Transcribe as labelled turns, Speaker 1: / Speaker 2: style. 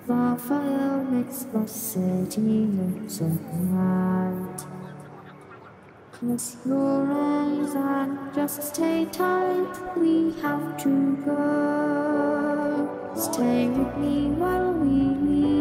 Speaker 1: The fire makes the city look so bright. Close your eyes and just stay tight. We have to go. Stay with me while we leave.